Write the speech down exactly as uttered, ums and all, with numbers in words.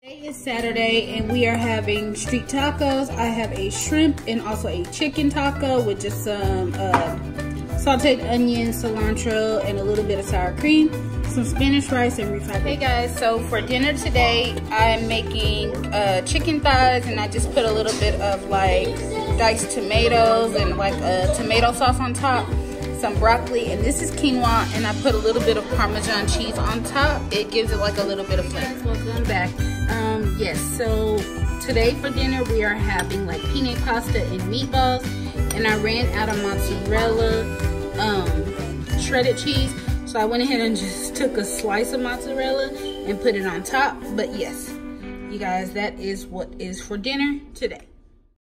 Today is Saturday and we are having street tacos. I have a shrimp and also a chicken taco with just some uh, sauteed onions, cilantro, and a little bit of sour cream, some Spanish rice, and refried. Hey guys, so for dinner today, I'm making uh, chicken thighs, and I just put a little bit of like diced tomatoes and like a tomato sauce on top, some broccoli, and this is quinoa, and I put a little bit of Parmesan cheese on top. It gives it like a little bit of flavor. Welcome back. Um, yes, so today for dinner we are having like penne pasta and meatballs, and I ran out of mozzarella um, shredded cheese, so I went ahead and just took a slice of mozzarella and put it on top. But yes, you guys, that is what is for dinner today.